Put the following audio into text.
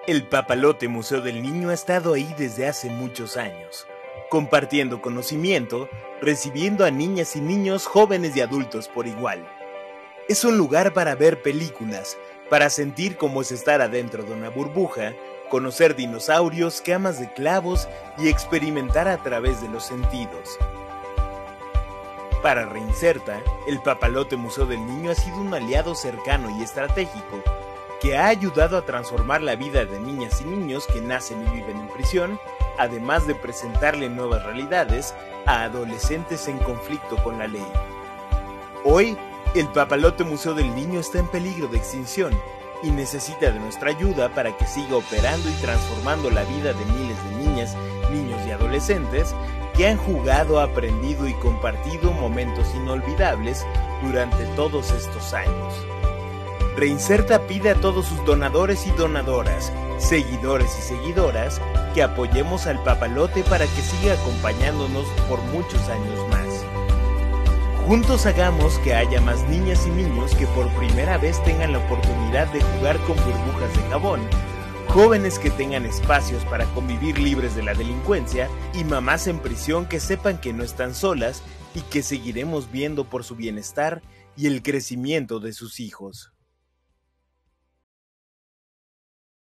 El Papalote Museo del Niño ha estado ahí desde hace muchos años, compartiendo conocimiento, recibiendo a niñas y niños, jóvenes y adultos por igual. Es un lugar para ver películas, para sentir cómo es estar adentro de una burbuja, conocer dinosaurios, camas de clavos y experimentar a través de los sentidos. Para Reinserta, el Papalote Museo del Niño ha sido un aliado cercano y estratégico que ha ayudado a transformar la vida de niñas y niños que nacen y viven en prisión, además de presentarle nuevas realidades a adolescentes en conflicto con la ley. Hoy, el Papalote Museo del Niño está en peligro de extinción y necesita de nuestra ayuda para que siga operando y transformando la vida de miles de niñas, niños y adolescentes que han jugado, aprendido y compartido momentos inolvidables durante todos estos años. Reinserta pide a todos sus donadores y donadoras, seguidores y seguidoras, que apoyemos al Papalote para que siga acompañándonos por muchos años más. Juntos hagamos que haya más niñas y niños que por primera vez tengan la oportunidad de jugar con burbujas de jabón, jóvenes que tengan espacios para convivir libres de la delincuencia y mamás en prisión que sepan que no están solas y que seguiremos viendo por su bienestar y el crecimiento de sus hijos.